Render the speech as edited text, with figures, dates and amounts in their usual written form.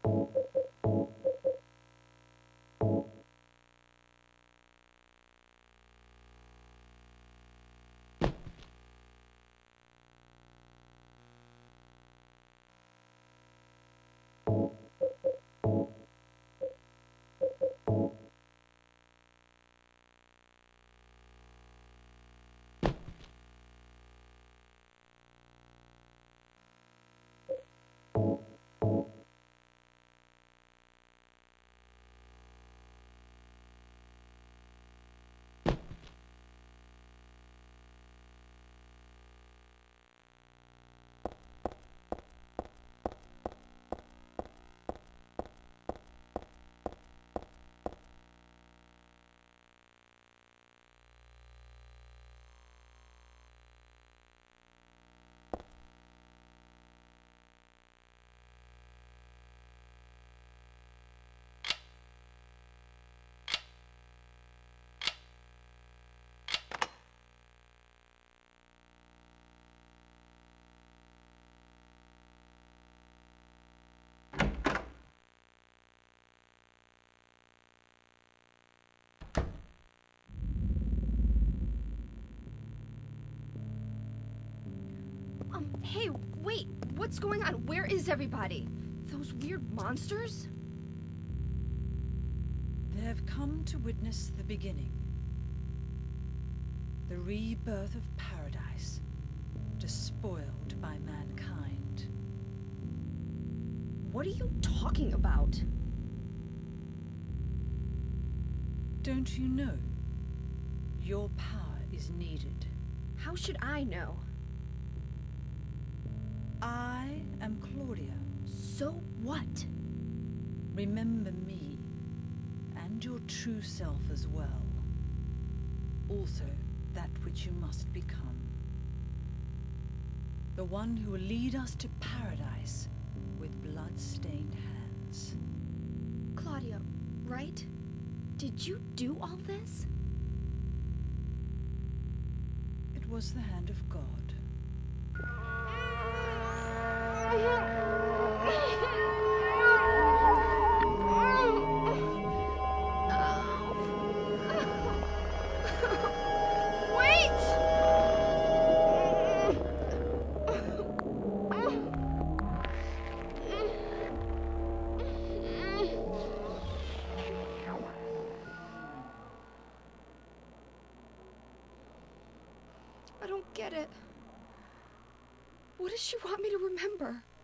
Hey, wait! What's going on? Where is everybody? Those weird monsters? They have come to witness the beginning. The rebirth of paradise, despoiled by mankind. What are you talking about? Don't you know? Your power is needed. How should I know? I am Claudia. So what? Remember me, and your true self as well. Also, that which you must become. The one who will lead us to paradise with blood-stained hands. Claudia, right? Did you do all this? It was the hand of God. I don't get it. What does she want me to remember?